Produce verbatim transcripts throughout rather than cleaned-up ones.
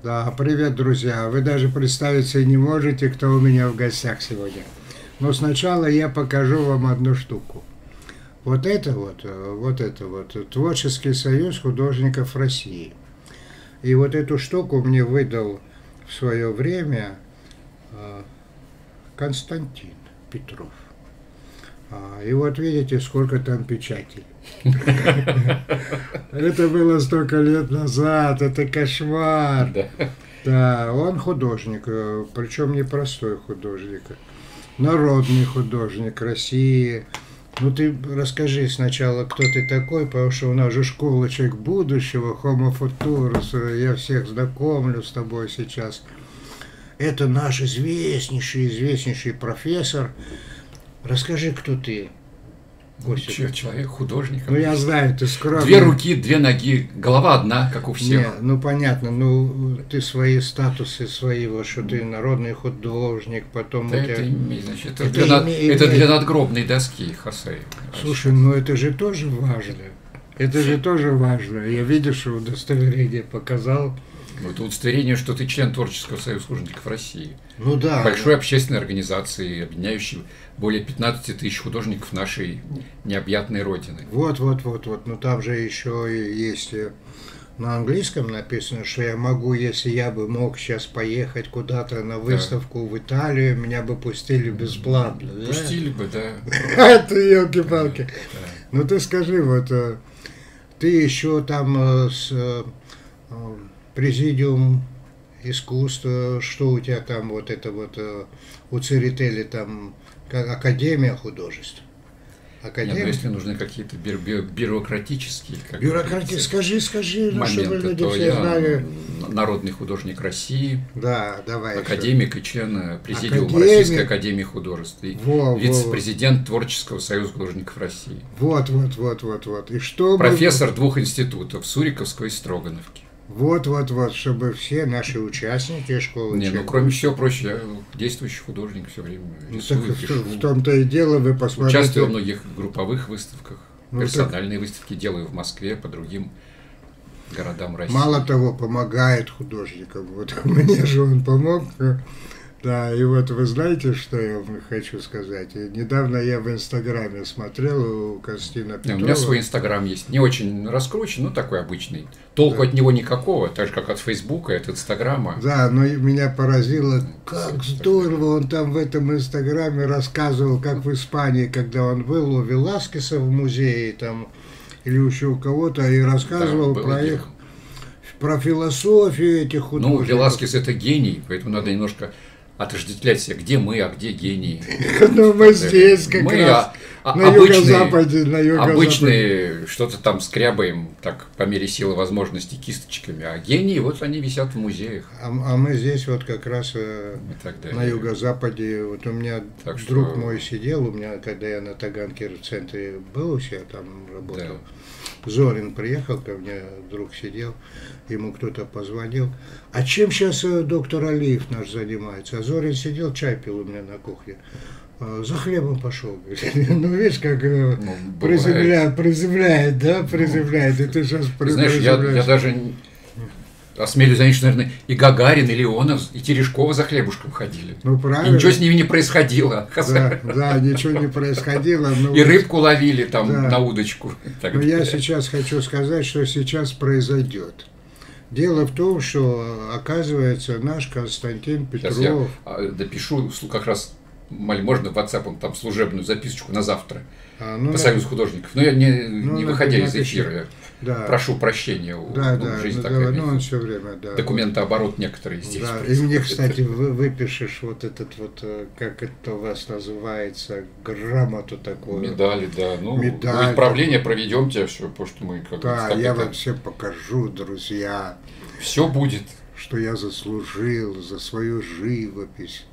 Да, привет, друзья. Вы даже представить себе не можете, кто у меня в гостях сегодня. Но сначала я покажу вам одну штуку. Вот это вот, э, вот это вот, э, Творческий союз художников России. И вот эту штуку мне выдал в свое время э, Константин Петров. А, И вот видите, сколько там печатей. Это было столько лет назад, это кошмар. Да. Да, он художник, э, причем непростой художник, народный художник России. Ну ты расскажи сначала, кто ты такой, потому что у нас же школа «Человек будущего», Homo Futurus, я всех знакомлю с тобой сейчас. Это наш известнейший, известнейший профессор. Расскажи, кто ты, Костя. Че, человек, художник. Ну я знаю, ты скромный. Две руки, две ноги, голова одна, как у всех. Не, ну понятно, ну ты свои статусы, свои, вот что ты народный художник, потом Да у это, тебя... име- значит, это, Это для, над- име- это имеет- для надгробной доски, Хасей. Слушай, ну это же тоже важно. Это же тоже важно. Я, видишь, удостоверение показал. Ну, это удостоверение, что ты член Творческого союза художников России. Ну да. Большой общественной организации, объединяющей более пятнадцати тысяч художников нашей необъятной родины. Вот, вот, вот, вот. Ну там же еще и есть э, на английском написано, что я могу, если я бы мог сейчас поехать куда-то на выставку в Италию, меня бы пустили бесплатно. да? Пустили бы, да. Это елки-палки. Да. Ну ты скажи, вот э, ты еще там э, с э, э, президиум искусства, что у тебя там вот это вот э, у Церетели там как Академия художеств. Нет, Академия. но если нужны какие-то бю- бю- бюрократические, как Бюрократия, говорится, скажи, скажи, ну, чтобы моменты, люди то все я знали. народный художник России, Да, давай. еще. академик и член президиума Академик. Российской академии художеств, и Во, во, вице-президент Творческого союза художников России, Вот, вот, вот, вот, вот. И что мы- профессор двух институтов Суриковского и Строгановки. Вот, вот, вот, чтобы все наши участники школы. Не, ну «Человек кроме всего прочего, я действующий художник, все время Ну, рисую, так в, пишу. в том-то и дело, вы посмотрите. Участвую во многих групповых выставках, Ну, персональные выставки делаю в Москве, по другим городам России. Мало того, помогает художникам. Вот мне же он помог. Да, и вот вы знаете, что я вам хочу сказать? И недавно я в Инстаграме смотрел у Константина Не, Петрова. у меня свой Инстаграм есть, не очень раскручен, но такой обычный. Толку Да. от него никакого, так же как от Фейсбука, от Инстаграма. Да, но и меня поразило, как Всё здорово он там в этом Инстаграме рассказывал, как в Испании, когда он был у Веласкеса в музее там, или еще у кого-то, и рассказывал Да, было про дело. их, про философию этих Ну, художников. Веласкес это гений, поэтому надо немножко отождествлять себя, где мы, а где гении. Ну, мы здесь как Мы раз, а- а- на обычные- юго-западе, на юго-западе. Обычные что-то там скрябаем, так, по мере силы возможностей, кисточками, а гении, вот они висят в музеях А, а мы здесь вот как раз э, и так далее. на юго-западе, вот у меня Так что- друг мой сидел, у меня, когда я на Таганке в центре был у себя, там работал, Зорин приехал ко мне, друг сидел, ему кто-то позвонил. А чем сейчас доктор Алиев наш занимается? А Зорин сидел, чай пил у меня на кухне. «А, за хлебом пошел. говорит. Ну, видишь, как э, Ну, приземляет, приземляет, да, приземляет. И ты сейчас Ты знаешь, я, я даже не- осмелюсь заметить, что, наверное, и Гагарин, и Леонов, и Терешкова за хлебушком ходили. Ну, И правильно. ничего с ними не происходило. Да, да, ничего не происходило. но И вот- рыбку ловили там Да. на удочку. и так Но я далее. сейчас хочу сказать, что сейчас произойдет. Дело в том, что, оказывается, наш Константин Сейчас я Петров... а, допишу слу- как раз, маль- можно в WhatsApp там служебную записочку на завтра А, ну, по Союзу художников. Но я не, Ну, не на- выходя из напиши. эфира, я да, прошу прощения. у- да, ну, да, жизнь ну, такая. да, ну, он имеет. все время, да. Документооборот некоторые здесь. Да, и происходит. мне, кстати, вы выпишешь вот этот вот, э, как это у вас называется, грамоту такую. Медали, да. Ну, Медаль. вы правление проведем тебя все, потому что мы как Да, как я это, вам всем покажу, друзья, все будет. что я заслужил за свою живопись.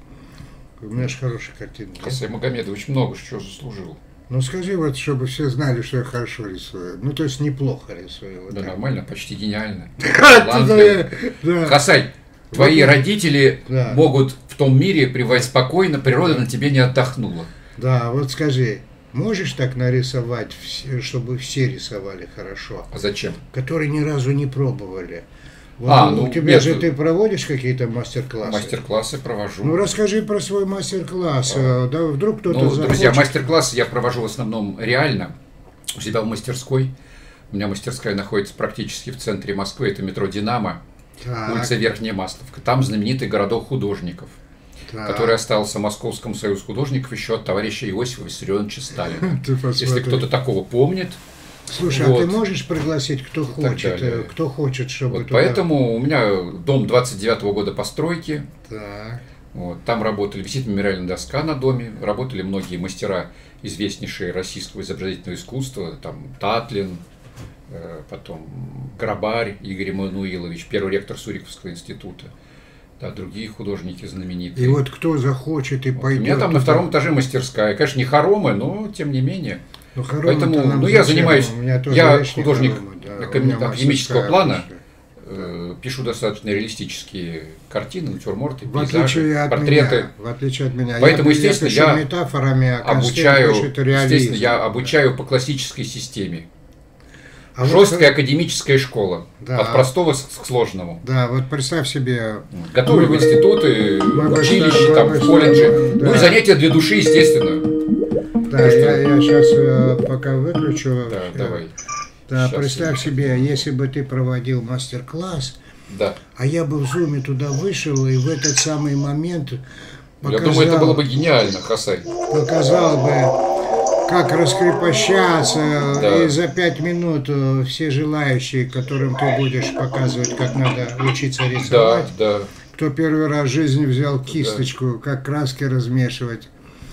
У меня же хорошая картина. да? Хасей Магомедович много чего заслужил. Ну скажи вот, чтобы все знали, что я хорошо рисую. Ну то есть неплохо рисую. Вот Да так. нормально, почти гениально. Да, Талантливо. да. Хасай, твои Вот. родители Да. могут в том мире пребывать спокойно, природа на тебе не отдохнула. Да, вот скажи, можешь так нарисовать, все- чтобы все рисовали хорошо, А зачем? которые ни разу не пробовали? Вот А, у ну, тебя нет, же ты проводишь какие-то мастер-классы? Мастер-классы провожу. Ну расскажи про свой мастер-класс. А. Да, вдруг кто-то Ну, захочет. друзья, мастер-классы я провожу в основном реально у себя в мастерской. У меня мастерская находится практически в центре Москвы. Это метро «Динамо», Так, улица Верхняя Масловка. Там знаменитый городок художников, так. который остался в Московском союзе художников еще от товарища Иосифа Виссарионовича Сталина. Ты посмотри. Если кто-то такого помнит. Слушай, вот. А ты можешь пригласить, кто хочет, далее. кто хочет, чтобы Вот туда... поэтому у меня дом двадцать девятого года постройки. Так. Вот, там работали, висит мемориальная доска на доме, работали многие мастера, известнейшие российского изобразительного искусства, там Татлин, э, потом Грабарь Игорь Эммануилович, первый ректор Суриковского института, да, другие художники знаменитые. И вот кто захочет и Вот. пойдет... У меня там туда... на втором этаже мастерская, конечно, не хоромы, но тем не менее. Ну, хоромы-то Поэтому, нам ну, я зачем? занимаюсь, У меня тоже я есть не художник хоромы, да, академи- у меня академического мастерская плана, обычная. э, пишу достаточно реалистические картины, натюрморты, В отличие пейзажи, от портреты. меня, в отличие от меня. Поэтому, я, естественно, я, пишу я метафорами, а Константин обучаю, пишет реализм. естественно, я обучаю по классической системе. А вот Жесткая как- академическая школа. Да. От простого к сложному. Да, вот представь себе... Готовлю в институты, мы бы училища, с тобой- там, мы в с колледже. тобой, Ну и да. занятия для души, естественно. Да, я, я сейчас пока выключу. Да, э, давай. Да, Щас представь я- себе, если бы ты проводил мастер-класс, Да. а я бы в зуме туда вышел и в этот самый момент Я думаю, это показал- было бы гениально, Хасай. показал бы, как раскрепощаться, Да. и за пять минут э, все желающие, которым ты будешь показывать, как надо учиться Да, рисовать, да. кто первый раз в жизни взял кисточку, как краски размешивать.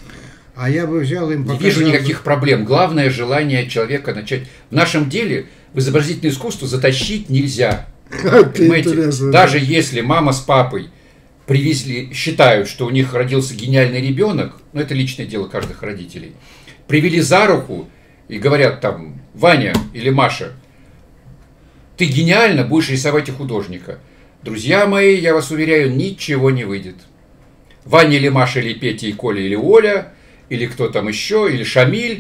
А я бы взял им Не показал... вижу никаких проблем. Главное желание человека начать. В нашем деле в изобразительное искусство затащить нельзя. Как Понимаете, интересно. даже если мама с папой привезли, считают, что у них родился гениальный ребенок, ну это личное дело каждых родителей, привели за руку и говорят там: Ваня или Маша, ты гениально будешь рисовать и художника. Друзья мои, я вас уверяю, ничего не выйдет. Ваня или Маша, или Петя, и Коля, или Оля, или кто там еще, или Шамиль,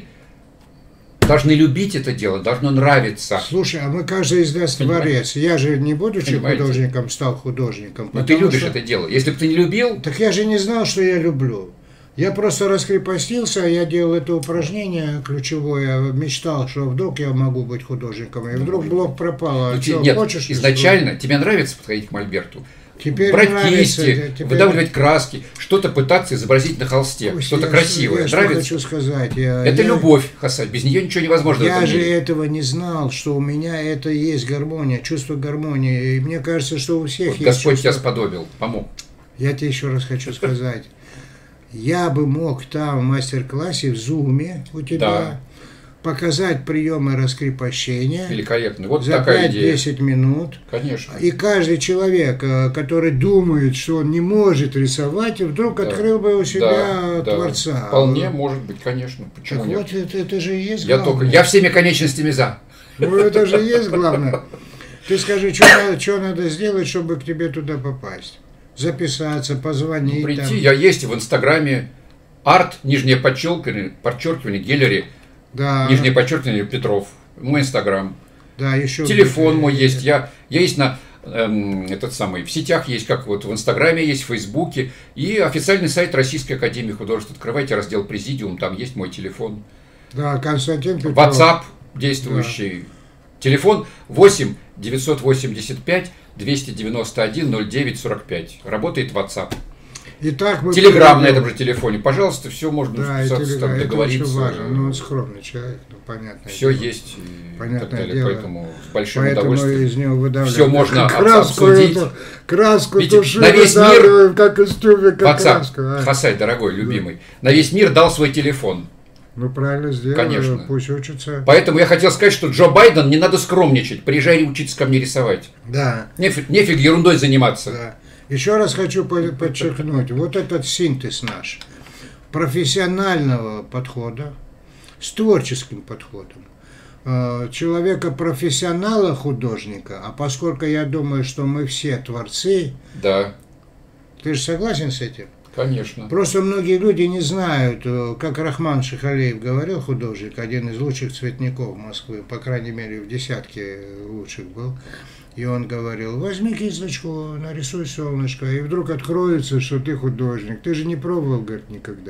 должны любить это дело, должно нравиться. Слушай, а мы каждый из нас творец. Я же не будучи Понимаете? художником, стал художником. Но ты потому любишь что- это дело. Если бы ты не любил, Так я же не знал, что я люблю. Я просто раскрепостился, я делал это упражнение ключевое, мечтал, что вдруг я могу быть художником, и вдруг блок пропал. А ну, чё, те- нет, хочешь, изначально тебе нравится подходить к мольберту, Теперь брать нравится, кисти, теперь- выдавливать краски, что-то пытаться изобразить на холсте, Пусть что-то я- красивое. я что Нравится? хочу сказать. Я, Это я- любовь, Хасан, без нее ничего невозможно в Я этом же мире. этого не знал, что у меня это есть гармония, чувство гармонии. И мне кажется, что у всех Вот есть Господь тебя чувство. сподобил, помог. Я тебе еще раз хочу сказать. Я бы мог там в мастер-классе в зуме у тебя Да. показать приемы раскрепощения Великолепно. Вот за такая идея. пять-десять минут. Конечно. И каждый человек, э, который думает, что он не может рисовать, вдруг Да. открыл бы у себя Да, да. Творца. Вполне может быть, конечно. Почему Так нет? вот, это, это же и есть Я главное. только, я всеми конечностями за. Ну, это же и есть главное. Ты скажи, что надо, что надо сделать, чтобы к тебе туда попасть? Записаться, позвонить. Прийти, там. я есть в Инстаграме. Арт, нижнее подчеркивание, подчеркивание, Геллери, Да, нижнее подчеркивание, Петров. Мой Инстаграм. да, еще Телефон мой есть. Я, я есть на эм, этот самый, в сетях есть, как вот в Инстаграме есть, в Фейсбуке. И официальный сайт Российской Академии Художеств. Открывайте раздел Президиум, там есть мой телефон. Да, Константин Петров. WhatsApp действующий. Телефон восемь девятьсот восемьдесят пять двести девяносто один ноль девять сорок пять. Работает WhatsApp. Итак, мы Телеграм на перейдем. этом же телефоне. Пожалуйста, все можно Да, и с- с- телеграм. там Это очень договориться. важно. Ну, он скромный человек, ну, понятно. Все есть и Понятное так далее. дело. Поэтому с большим Поэтому удовольствием. из него выдавливаем. Всё можно об- краску, обсудить. эту, краску Ведь туши на весь мир- выдавливаем, как из тюбика WhatsApp, краску. а. Хасай, дорогой, любимый, на весь мир дал свой телефон. Ну, правильно сделал, Конечно. пусть учится. Поэтому я хотел сказать, что Джо Байден, не надо скромничать. Приезжай учиться ко мне рисовать. Да, Нефиг, нефиг ерундой заниматься. да. Еще раз хочу по- подчеркнуть, вот этот синтез наш профессионального подхода с творческим подходом. Э, Человека-профессионала, художника, а поскольку я думаю, что мы все творцы, Да, ты же согласен с этим? конечно. Просто многие люди не знают, э, как Рахман Шихалеев говорил, художник, один из лучших цветников Москвы, по крайней мере в десятке лучших был. И он говорил, возьми кисточку, нарисуй солнышко, и вдруг откроется, что ты художник. Ты же не пробовал, говорит, никогда.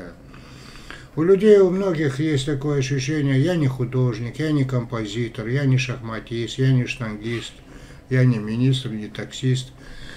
У людей, у многих есть такое ощущение, я не художник, я не композитор, я не шахматист, я не штангист, я не министр, не таксист.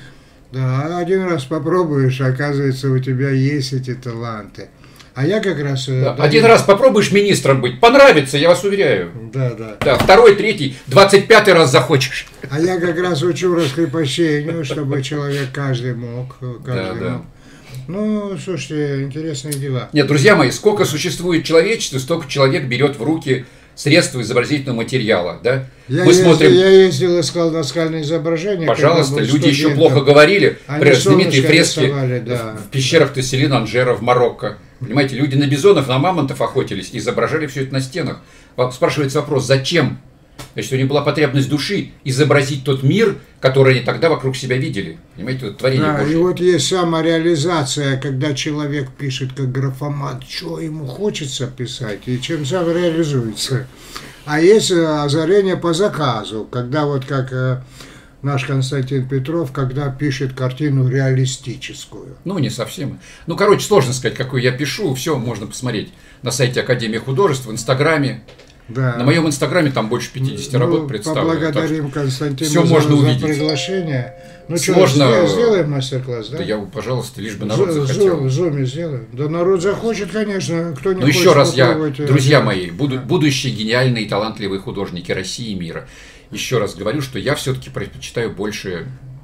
Да, один раз попробуешь, оказывается, у тебя есть эти таланты. А я как раз... Да, да, один раз попробуешь министром быть, понравится, я вас уверяю. Да, да. Да, второй, третий, двадцать пятый раз захочешь. А я как раз учу раскрепощению, чтобы человек каждый мог. Каждый да, мог. да. Ну, слушайте, интересные дела. Нет, друзья мои, сколько существует человечества, столько человек берет в руки средства изобразительного материала, да? Я, Мы ездил, смотрим... я ездил, искал наскальные изображения. Пожалуйста, люди еще плохо говорили. Например, знаменитые фрески рисовали, да. в пещерах Тесселин Анжера в Марокко. Понимаете, люди на бизонов, на мамонтов охотились и изображали все это на стенах. Спрашивается вопрос, зачем? Значит, у них была потребность души изобразить тот мир, который они тогда вокруг себя видели. Понимаете, это творение Да, Божье. и вот есть самореализация, когда человек пишет как графомат, что ему хочется писать, и чем сам реализуется. А есть озарение по заказу, когда вот как наш Константин Петров, когда пишет картину реалистическую. Ну, не совсем. Ну, короче, сложно сказать, какую я пишу. Все можно посмотреть на сайте Академии художеств, в Инстаграме. Да. На моем Инстаграме там больше пятидесяти ну, работ представлено. Поблагодарим Константина все за, можно за увидеть. приглашение. Ну Сложно... что, сделаем мастер-класс, да? Да я, пожалуйста, лишь бы народ Зу, захотел. В зуме сделаем. Да народ захочет, конечно. Кто не Но хочет еще раз я, попробовать... друзья мои, буду, будущие гениальные и талантливые художники России и мира, еще раз говорю, что я все-таки предпочитаю больше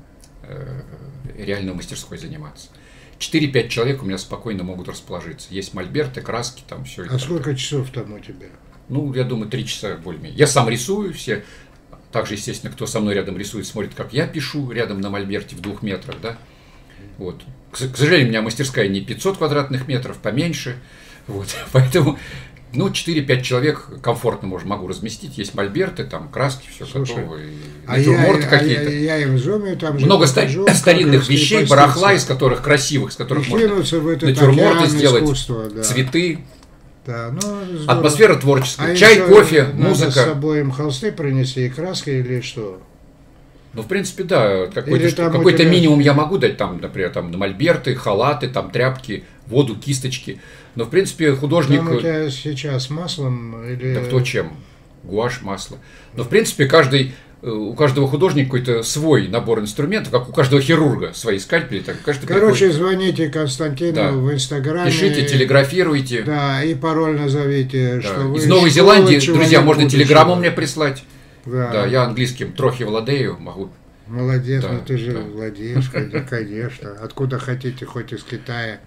э, реальной мастерской заниматься. четыре-пять человек у меня спокойно могут расположиться. Есть мольберты, краски, там все это. А сколько часов там у тебя? Ну, я думаю, три часа более-менее. Я сам рисую, все, также, естественно, кто со мной рядом рисует, смотрит, как я пишу рядом на мольберте в двух метрах, да. Вот. К, к сожалению, у меня мастерская не пятьсот квадратных метров, поменьше, вот, поэтому, ну, четыре-пять человек комфортно можно, могу разместить, есть мольберты, там, краски, все готово, и а натюрморты я, какие-то. А я, я им в зуме там много ста покажу, старинных вещей, поститься. барахла, из которых красивых, из которых и можно натюрморты сделать, да. цветы. Да, ну, атмосфера творческая. А Чай, кофе, музыка. Надо с собой им холсты принеси и краски или что? Ну, в принципе, да. Какой-то какой тебя... минимум я могу дать, там, например, там, мольберты, халаты, там, тряпки, воду, кисточки. Но, в принципе, художник... Там у тебя сейчас маслом или... Да кто чем? Гуашь, масло. Но, в принципе, каждый... У каждого художника какой-то свой набор инструментов, как у каждого хирурга свои скальпели. Так, каждый Короче, приходит. Звоните Константину да. в Инстаграме. Пишите, телеграфируйте. Да, и пароль назовите, да. что вы... Из Новой Зеландии, друзья, можно телеграмму мне прислать. Да. да, я английским трохи владею, могу. Молодец, да, ну ты же да. владеешь, конечно. Откуда хотите, хоть из Китая.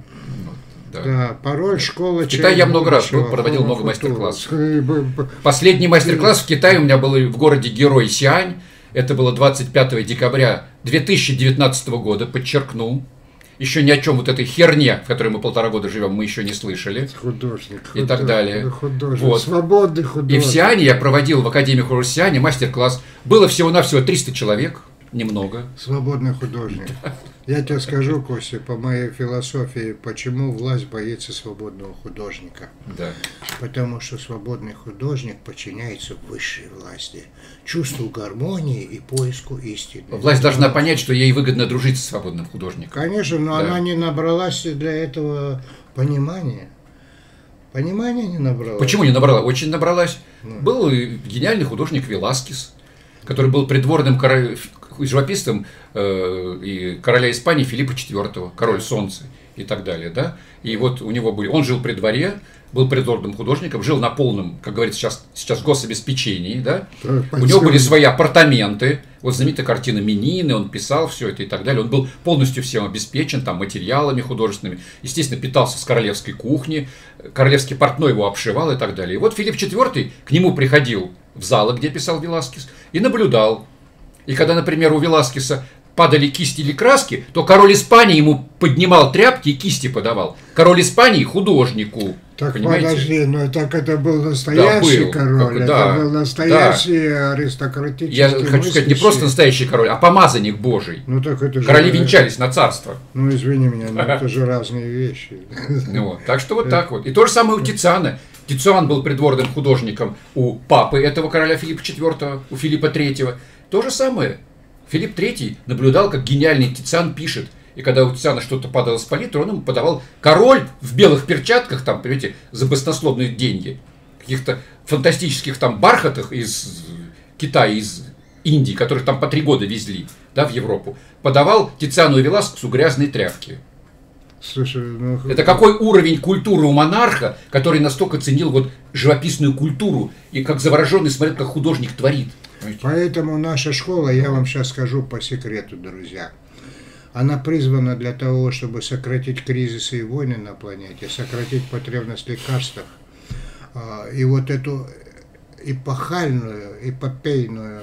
Да. да, пароль, школа, В Китае я много раз был, проводил много мастер-классов. Последний мастер-класс в Китае у меня был в городе Герой Сиань. Это было двадцать пятого декабря две тысячи девятнадцатого года, подчеркну. Еще ни о чем вот этой херне, в которой мы полтора года живем, мы еще не слышали. Художник. И так далее. Художник, вот. Свободный художник. И в Сиане я проводил в Академии художеств Сиане мастер-класс. Было всего-навсего триста человек. Немного. Свободный художник. Я тебе скажу, Костя, по моей философии, почему власть боится свободного художника. Да. Потому что свободный художник подчиняется высшей власти, чувству гармонии и поиску истины. Власть должна понять, что ей выгодно дружить с свободным художником. Конечно, но да. она не набралась для этого понимания. Понимания не набралась. Почему не набралась? Очень набралась. Ну. Был гениальный художник Веласкес, который был придворным король... живописцем э, и короля Испании Филиппа четвёртого, король солнца и так далее, да. И вот у него были, он жил при дворе, был придворным художником, жил на полном, как говорится сейчас, сейчас гособеспечении, да. У него были свои апартаменты, вот знаменитая картина Менины, он писал все это и так далее. Он был полностью всем обеспечен, там, материалами художественными, естественно, питался с королевской кухни, королевский портной его обшивал и так далее. И вот Филипп четвёртый к нему приходил в залы, где писал Веласкес, и наблюдал. И когда, например, у Веласкеса падали кисти или краски, то король Испании ему поднимал тряпки и кисти подавал. Король Испании художнику. Так понимаете? подожди, но так это был настоящий да, был. король, как, это да, был настоящий да. аристократический. Я хочу мыслящий. сказать, не просто настоящий король, а помазанник Божий. Ну, так это же, Короли венчались на царство. Ну, извини меня, но это же разные вещи. Ну, так что вот так вот. И то же самое у Тициана. Тициан был придворным художником у папы этого короля Филиппа четвёртого, у Филиппа третьего. То же самое. Филипп третий наблюдал, как гениальный Тициан пишет. И когда у Тициана что-то падало с палитры, он ему подавал. Король в белых перчатках, там, понимаете, за баснословные деньги, каких-то фантастических там бархатах из Китая, из Индии, которых там по три года везли, да, в Европу, подавал Тициану и Веласкесу грязные тряпки. Слушай, ну... Это какой уровень культуры у монарха, который настолько ценил вот живописную культуру и как завороженный смотрит, как художник творит. Понимаете? Поэтому наша школа, я вам сейчас скажу по секрету, друзья, она призвана для того, чтобы сократить кризисы и войны на планете, сократить потребность в лекарствах. И вот эту эпохальную, эпопейную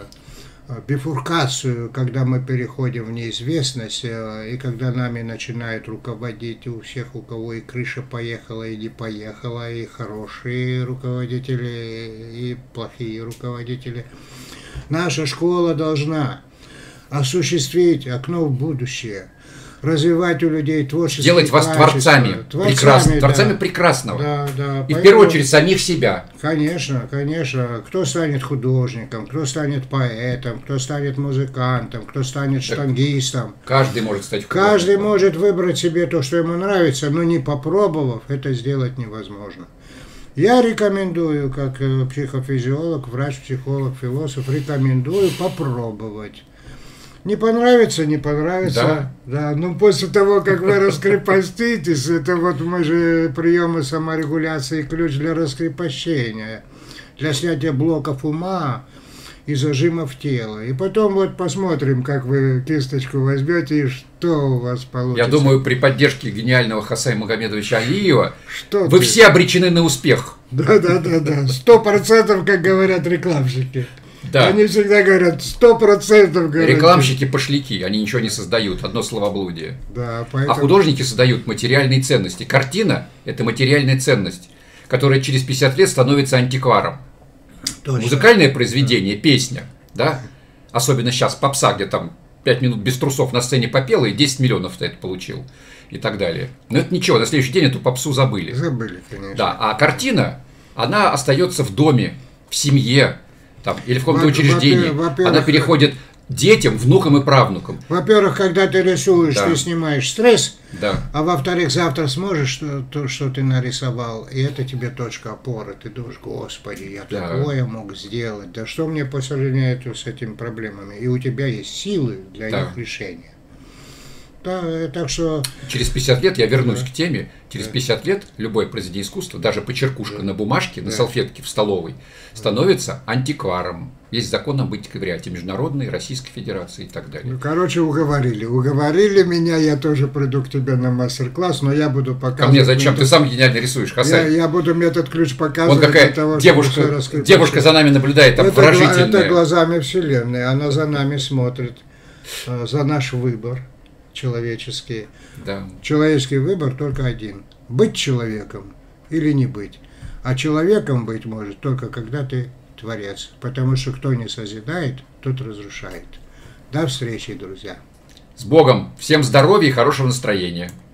бифуркацию, когда мы переходим в неизвестность, и когда нами начинают руководить у всех, у кого и крыша поехала, и не поехала, и хорошие руководители, и плохие руководители. Наша школа должна осуществить окно в будущее, развивать у людей творчество. Делать вас творцами, творцами, прекрас... да. творцами прекрасного. Да, да. И Поэтому, в первую очередь самих себя. Конечно, конечно. Кто станет художником, кто станет поэтом, кто станет музыкантом, кто станет штангистом. Каждый может стать художником. Каждый может выбрать себе то, что ему нравится, но не попробовав, это сделать невозможно. Я рекомендую, как психофизиолог, врач, психолог, философ, рекомендую попробовать. Не понравится, не понравится. Да. Да. Ну, после того, как вы раскрепоститесь, это вот мы же приемы саморегуляции, ключ для раскрепощения, для снятия блоков ума и зажимов тела. И потом вот посмотрим, как вы кисточку возьмете и что у вас получится. Я думаю, при поддержке гениального Хасая Магомедовича Алиева что вы ты? все обречены на успех. Да, да, да, да. Сто процентов, как говорят рекламщики. Да. Они всегда говорят, сто процентов говорят. Рекламщики пошляки, они ничего не создают, одно словоблудие. Да, поэтому... А художники создают материальные ценности. Картина – это материальная ценность, которая через пятьдесят лет становится антикваром. Точно. Музыкальное произведение, песня, да, особенно сейчас попса, где там пять минут без трусов на сцене попела и десять миллионов ты это получил и так далее. Но это ничего, на следующий день эту попсу забыли. Забыли, конечно. Да, а картина, она остается в доме, в семье, там, или в каком-то Во- учреждении. во-первых, Она переходит детям, внукам и правнукам. Во-первых, когда ты рисуешь, Да. ты снимаешь стресс, Да. а во-вторых, завтра сможешь что, то, что ты нарисовал, и это тебе точка опоры. Ты думаешь, господи, я Да. такое мог сделать, да что мне по сожалению с этими проблемами? И у тебя есть силы для Да. их решения. Да, э, так что... Через пятьдесят лет, я вернусь Да. к теме, через Да. пятьдесят лет любое произведение искусства, даже почеркушка Да. на бумажке, на Да. салфетке в столовой, становится антикваром. Есть закон об антиквариате Международной, Российской Федерации и так далее. Ну, короче, уговорили. Уговорили меня, я тоже приду к тебе на мастер-класс, но я буду показывать... Ко мне зачем? метод- Ты сам гениально рисуешь, Я, Хасай. я буду метод ключ показывать. Вон какая для того, чтобы девушка, всё раскрепощать. девушка за нами наблюдает, там это, гла- выражительная. это глазами Вселенной, она за нами смотрит, э, за наш выбор человеческий. Да. Человеческий выбор только один. Быть человеком или не быть. А человеком быть может только когда ты творец. Потому что кто не созидает, тот разрушает. До встречи, друзья. С Богом! Всем здоровья и хорошего настроения!